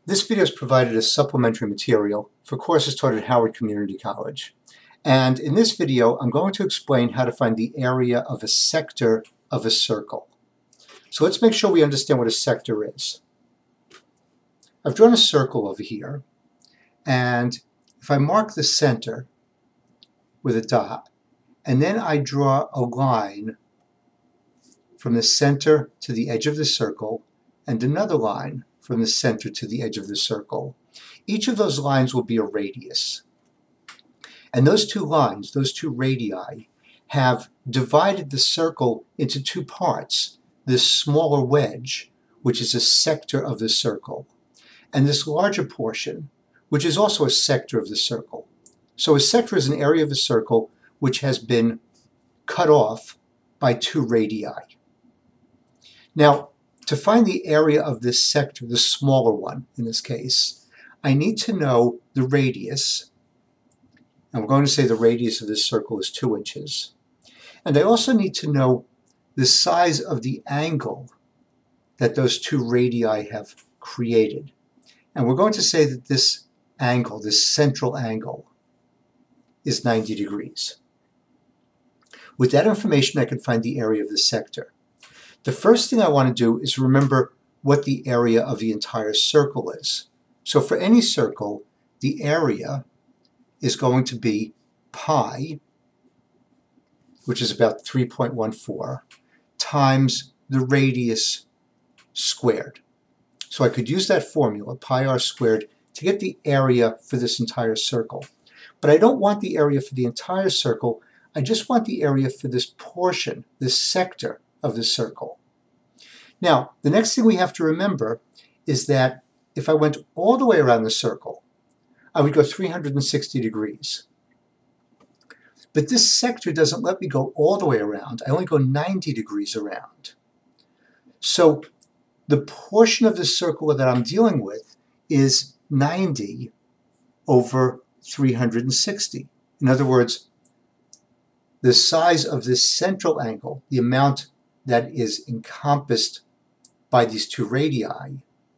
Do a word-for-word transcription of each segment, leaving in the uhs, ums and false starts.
This video is provided as supplementary material for courses taught at Howard Community College. And in this video, I'm going to explain how to find the area of a sector of a circle. So let's make sure we understand what a sector is. I've drawn a circle over here, and if I mark the center with a dot, and then I draw a line from the center to the edge of the circle, and another line from the center to the edge of the circle. Each of those lines will be a radius. And those two lines, those two radii, have divided the circle into two parts. This smaller wedge, which is a sector of the circle, and this larger portion, which is also a sector of the circle. So a sector is an area of a circle which has been cut off by two radii. Now, to find the area of this sector, the smaller one in this case, I need to know the radius. And we're going to say the radius of this circle is two inches. And I also need to know the size of the angle that those two radii have created. And we're going to say that this angle, this central angle, is ninety degrees. With that information, I can find the area of the sector. The first thing I want to do is remember what the area of the entire circle is. So for any circle, the area is going to be pi, which is about three point one four, times the radius squared. So I could use that formula, pi r squared, to get the area for this entire circle. But I don't want the area for the entire circle. I just want the area for this portion, this sector of the circle. Now, the next thing we have to remember is that if I went all the way around the circle, I would go three hundred sixty degrees. But this sector doesn't let me go all the way around. I only go ninety degrees around. So the portion of the circle that I'm dealing with is ninety over three hundred sixty. In other words, the size of this central angle, the amount that is encompassed by these two radii,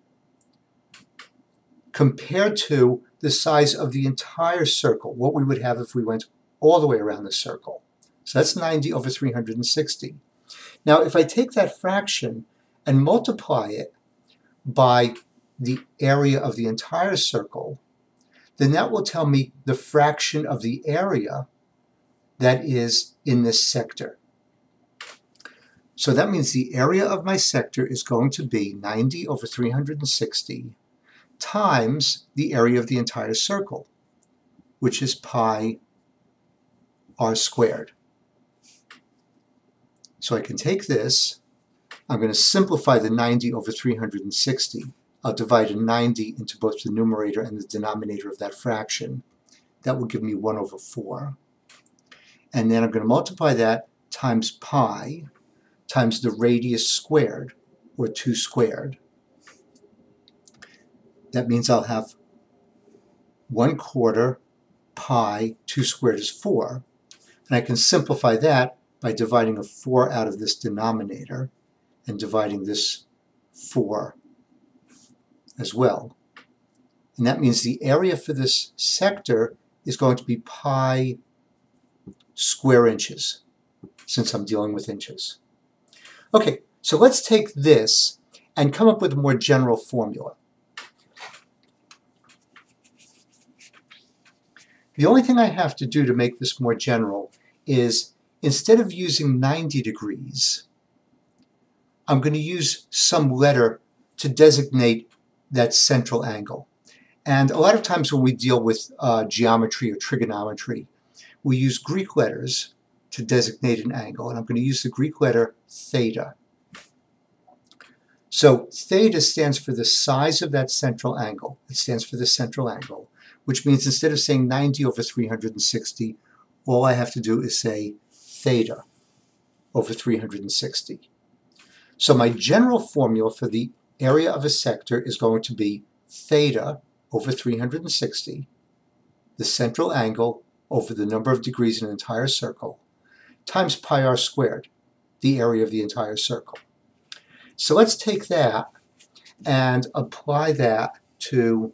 compared to the size of the entire circle, what we would have if we went all the way around the circle. So that's ninety over three hundred sixty. Now, if I take that fraction and multiply it by the area of the entire circle, then that will tell me the fraction of the area that is in this sector. So that means the area of my sector is going to be ninety over three hundred sixty times the area of the entire circle, which is pi r squared. So I can take this, I'm going to simplify the ninety over three hundred sixty. I'll divide a ninety into both the numerator and the denominator of that fraction. That will give me one over four. And then I'm going to multiply that times pi times the radius squared, or two squared. That means I'll have one quarter pi, two squared is four. And I can simplify that by dividing a four out of this denominator and dividing this four as well. And that means the area for this sector is going to be pi square inches, since I'm dealing with inches. Okay, so let's take this and come up with a more general formula. The only thing I have to do to make this more general is, instead of using ninety degrees, I'm going to use some letter to designate that central angle. And a lot of times when we deal with uh, geometry or trigonometry, we use Greek letters to designate an angle, and I'm going to use the Greek letter theta. So theta stands for the size of that central angle. It stands for the central angle, which means instead of saying ninety over three hundred sixty, all I have to do is say theta over three hundred sixty. So my general formula for the area of a sector is going to be theta over three hundred sixty, the central angle over the number of degrees in an entire circle, times pi r squared, the area of the entire circle. So let's take that and apply that to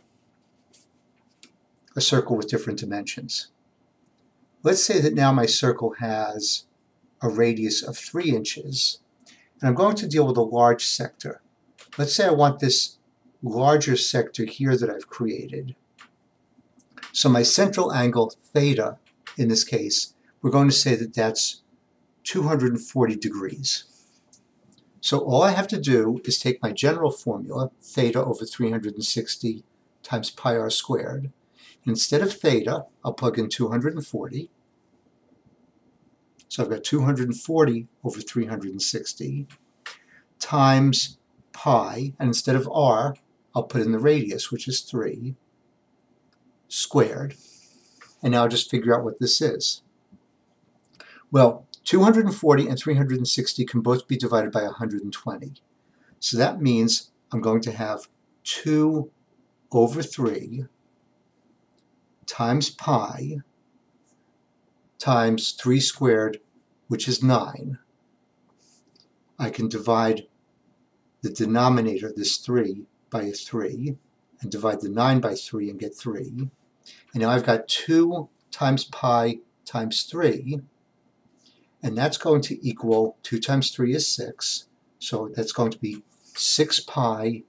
a circle with different dimensions. Let's say that now my circle has a radius of three inches, and I'm going to deal with a large sector. Let's say I want this larger sector here that I've created. So my central angle, theta, in this case, we're going to say that that's two hundred forty degrees. So all I have to do is take my general formula, theta over three hundred sixty times pi r squared. Instead of theta, I'll plug in two hundred forty. So I've got two hundred forty over three hundred sixty times pi, and instead of r, I'll put in the radius, which is three, squared. And now I'll just figure out what this is. Well, two hundred forty and three hundred sixty can both be divided by one hundred twenty. So that means I'm going to have two over three times pi times three squared, which is nine. I can divide the denominator, this three, by a three, and divide the nine by three and get three. And now I've got two times pi times three, and that's going to equal two times three is six, so that's going to be six pi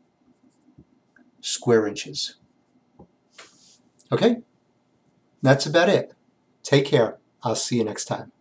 square inches. Okay? That's about it. Take care. I'll see you next time.